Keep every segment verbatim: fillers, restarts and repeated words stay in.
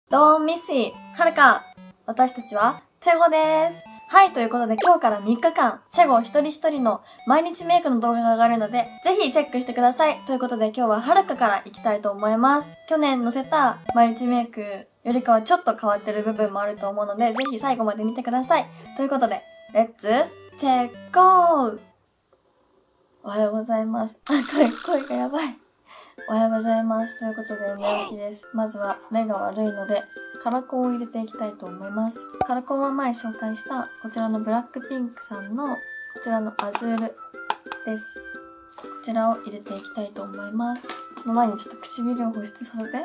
Don't miss it! はるか。私たちは、チェゴです。はい、ということで今日からみっかかん、チェゴ一人一人の毎日メイクの動画が上がるので、ぜひチェックしてください。ということで今日ははるかから行きたいと思います。去年載せた毎日メイクよりかはちょっと変わってる部分もあると思うので、ぜひ最後まで見てください。ということで、レッツ、チェッゴー！おはようございます。あ、声、声がやばい。おはようございます。ということで、寝起きです。まずは目が悪いので、カラコンを入れていきたいと思います。カラコンは前紹介したこちらのブラックピンクさんのこちらのアズールです。こちらを入れていきたいと思います。その前にちょっと唇を保湿させて。ちょ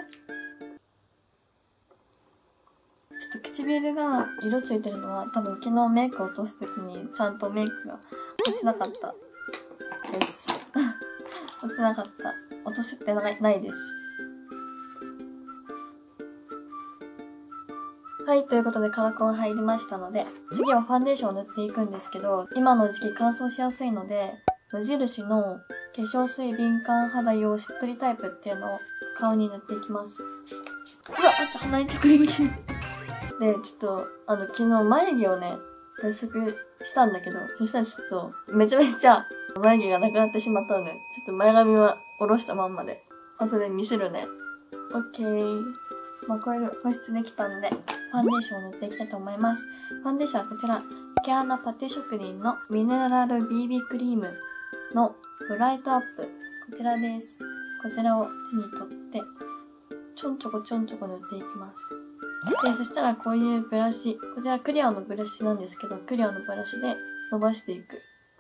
っと唇が色ついてるのは多分昨日メイクを落とすときにちゃんとメイクが落ちなかったです。落ちなかった。落とせてない、ないです。はい、ということでカラコン入りましたので、次はファンデーションを塗っていくんですけど、今の時期乾燥しやすいので、無印の化粧水敏感肌用しっとりタイプっていうのを顔に塗っていきます。うわ、あと鼻に直撃で、ちょっと、あの、昨日眉毛をね、脱色したんだけど、そしたらちょっと、めちゃめちゃ眉毛がなくなってしまったので、ちょっと前髪は下ろしたまんまで、後で見せるね。オッケー。まあ、これで保湿できたんで、ファンデーションを塗っていきたいと思います。ファンデーションはこちら、毛穴パティ職人のミネラル ビービー クリームのブライトアップ。こちらです。こちらを手に取って、ちょんちょこちょんちょこ塗っていきます。で、そしたらこういうブラシ、こちらクリアのブラシなんですけど、クリアのブラシで伸ばしていく。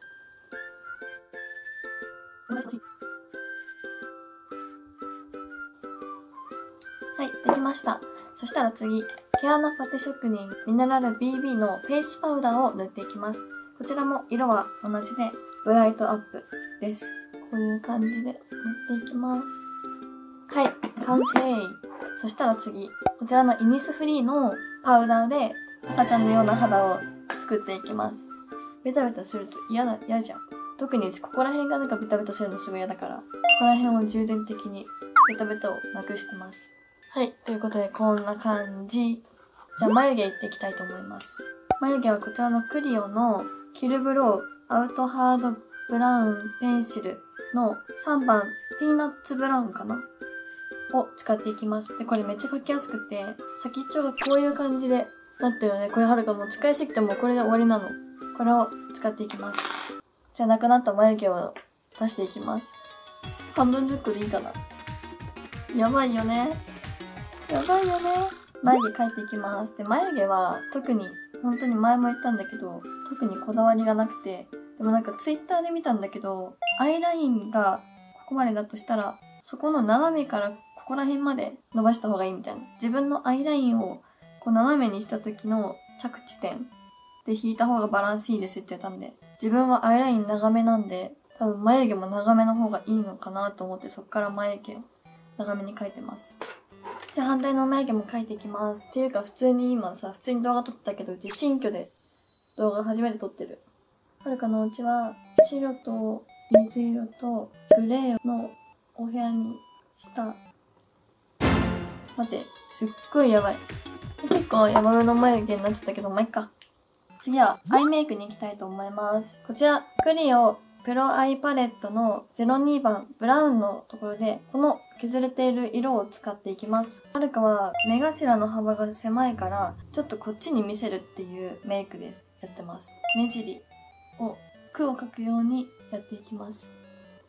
はい、できました。そしたら次、毛穴パテ職人ミネラル ビービー のフェイスパウダーを塗っていきます。こちらも色は同じで、ブライトアップです。こういう感じで塗っていきます。はい、完成。そしたら次、こちらのイニスフリーのパウダーで赤ちゃんのような肌を作っていきます。ベタベタすると嫌だ、嫌じゃん。特にここら辺がなんかベタベタするのすごい嫌だから、ここら辺を重点的にベタベタをなくしてます。はい。ということで、こんな感じ。じゃあ、眉毛いっていきたいと思います。眉毛はこちらのクリオのキルブローアウトハードブラウンペンシルのさんばんピーナッツブラウンかなを使っていきます。で、これめっちゃ描きやすくて、先っちょがこういう感じでなってるので、これはるかもう使いすぎてもこれで終わりなの。これを使っていきます。じゃあ、なくなった眉毛を出していきます。半分ずつでいいかな。やばいよね。やばいよね。眉毛描いていきます。で、眉毛は特に、本当に前も言ったんだけど、特にこだわりがなくて、でもなんかツイッターで見たんだけど、アイラインがここまでだとしたら、そこの斜めからここら辺まで伸ばした方がいいみたいな。自分のアイラインをこう斜めにした時の着地点で引いた方がバランスいいですって言ったんで、自分はアイライン長めなんで、多分眉毛も長めの方がいいのかなと思って、そっから眉毛を長めに描いてます。じゃあ反対の眉毛も描いていきます。っていうか普通に今さ、普通に動画撮ったけど、うち新居で動画初めて撮ってる。はるかのお家は白と水色とグレーのお部屋にした。待って、すっごいやばい。結構ヤバめの眉毛になってたけど、まあ、いっか。次はアイメイクに行きたいと思います。こちら、クリオプロアイパレットのゼロにばんブラウンのところで、この削れている色を使っていきます。はるかは目頭の幅が狭いから、ちょっとこっちに見せるっていうメイクです。やってます。目尻を、句を描くようにやっていきます。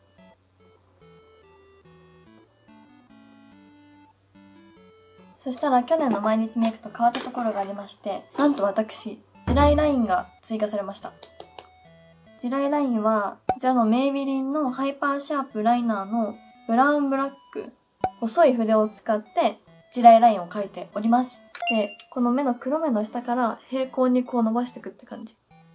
そしたら去年の毎日メイクと変わったところがありまして、なんと私、地雷ラインが追加されました。地雷ラインは、こちらのメイビリンのハイパーシャープライナーのブラウンブラック、細い筆を使って地雷ラインを描いております。で、この目の黒目の下から平行にこう伸ばしていくって感じ。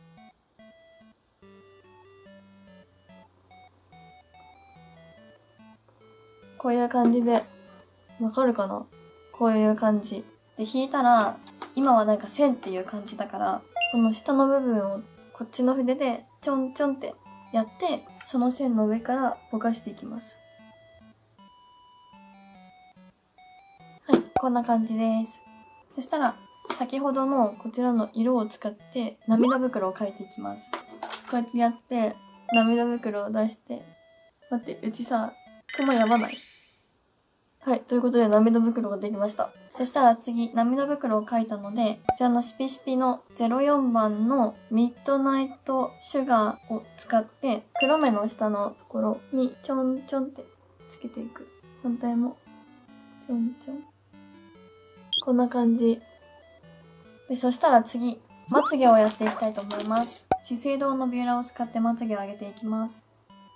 こういう感じで、わかるかな？こういう感じ。で、引いたら、今はなんか線っていう感じだから、この下の部分をこっちの筆でちょんちょんってやって、その線の上からぼかしていきます。はい、こんな感じです。 そしたら、先ほどのこちらの色を使って涙袋を描いていきます。こうやってやって、涙袋を出して、待って、うちさ、雲やばない？はい。ということで、涙袋ができました。そしたら次、涙袋を描いたので、こちらのシピシピのゼロよんばんのミッドナイトシュガーを使って、黒目の下のところにちょんちょんってつけていく。反対も、ちょんちょん。こんな感じ。で、そしたら次、まつげをやっていきたいと思います。資生堂のビューラーを使ってまつげを上げていきます。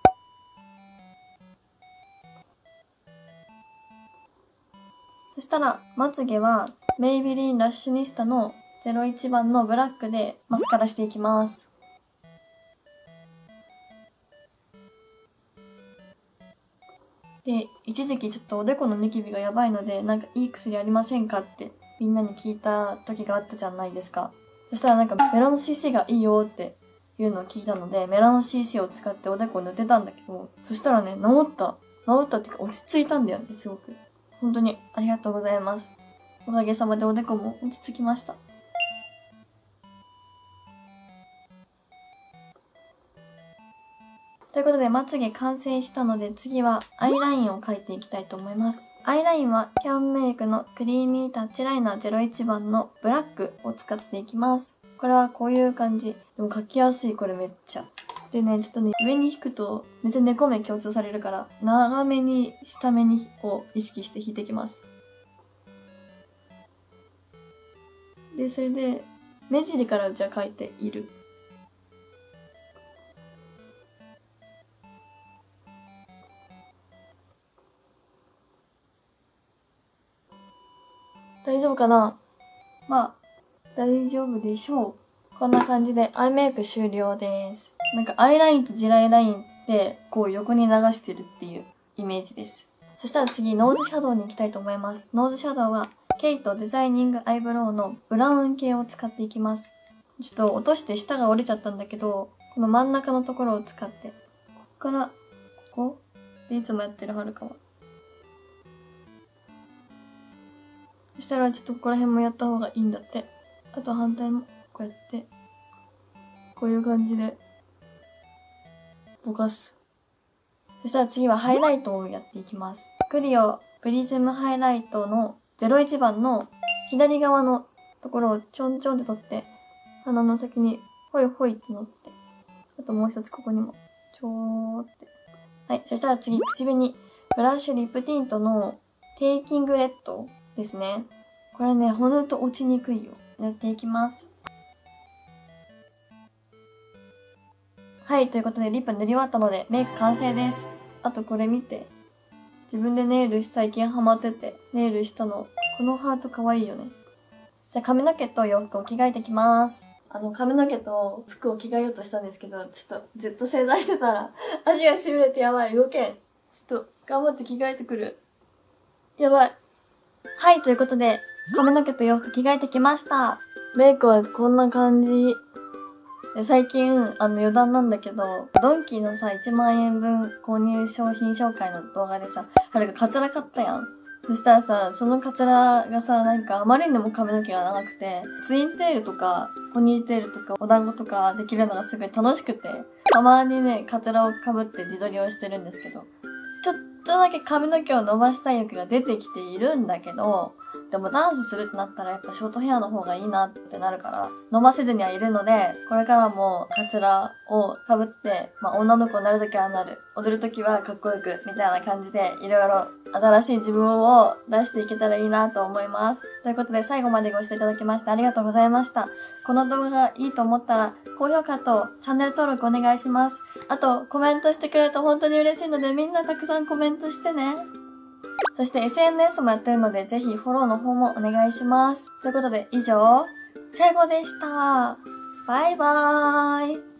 そしたら、まつげは、メイビリンラッシュニスタのゼロいちばんのブラックでマスカラしていきます。で、一時期ちょっとおでこのニキビがやばいので、なんかいい薬ありませんかってみんなに聞いた時があったじゃないですか。そしたらなんかメラノ シーシー がいいよっていうのを聞いたので、メラノ シーシー を使っておでこを塗ってたんだけど、そしたらね、治った。治ったっていうか落ち着いたんだよね、すごく。本当にありがとうございます。おかげさまでおでこも落ち着きました。ということで、まつげ完成したので、次はアイラインを描いていきたいと思います。アイラインはキャンメイクのクリーミータッチライナーゼロいちばんのブラックを使っていきます。これはこういう感じ。でも描きやすい、これめっちゃ。でね、ちょっとね、上に引くとめっちゃ猫目強調されるから、長めに下目にを意識して引いていきます。で、それで、目尻からじゃあ描いている。大丈夫かな？まあ、大丈夫でしょう。こんな感じでアイメイク終了です。なんかアイラインと地雷ラインってこう横に流してるっていうイメージです。そしたら次、ノーズシャドウに行きたいと思います。ノーズシャドウはケイトデザイニングアイブロウのブラウン系を使っていきます。ちょっと落として下が折れちゃったんだけど、この真ん中のところを使って、ここから、ここでいつもやってるはるかは。そしたらちょっとここら辺もやった方がいいんだって。あと反対もこうやって、こういう感じで、ぼかす。そしたら次はハイライトをやっていきます。クリオプリズムハイライトのゼロいちばんの左側のところをちょんちょんって取って、鼻の先にほいほいって乗って、あともう一つここにも、ちょーって。はい。そしたら次、口紅。ブラッシュリップティントのテイキングレッドですね。これね、ほんと落ちにくいよ。塗っていきます。はい。ということで、リップ塗り終わったので、メイク完成です。あとこれ見て。自分でネイル最近ハマってて、ネイルしたの。このハートかわいいよね。じゃあ髪の毛と洋服を着替えてきます。あの、髪の毛と服を着替えようとしたんですけど、ちょっとずっと正座してたら、足が痺れてやばい。動けん。ちょっと頑張って着替えてくる。やばい。はい、ということで、髪の毛と洋服着替えてきました。メイクはこんな感じ。で最近、あの余談なんだけど、ドンキのさ、いちまんえんぶん購入商品紹介の動画でさ、はるかカツラ買ったやん。そしたらさ、そのカツラがさ、なんかあまりにも髪の毛が長くて、ツインテールとか、ポニーテールとか、お団子とかできるのがすごい楽しくて、たまにね、カツラを被って自撮りをしてるんですけど、ちょっとだけ髪の毛を伸ばしたい欲が出てきているんだけど、でもダンスするってなったらやっぱショートヘアの方がいいなってなるから、伸ばせずにはいるので、これからもカツラを被って、まあ女の子になるときはなる、踊るときはかっこよく、みたいな感じで、いろいろ新しい自分を出していけたらいいなと思います。ということで最後までご視聴いただきましてありがとうございました。この動画がいいと思ったら、高評価とチャンネル登録お願いします。あと、コメントしてくれると本当に嬉しいので、みんなたくさんコメントしてね。そして エスエヌエス もやってるので、ぜひフォローの方もお願いします。ということで、以上、チェゴでした。バイバーイ。